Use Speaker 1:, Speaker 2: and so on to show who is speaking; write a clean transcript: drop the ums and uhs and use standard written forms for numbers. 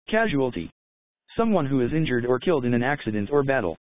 Speaker 1: Casualty. Someone who is injured or killed in an accident or battle.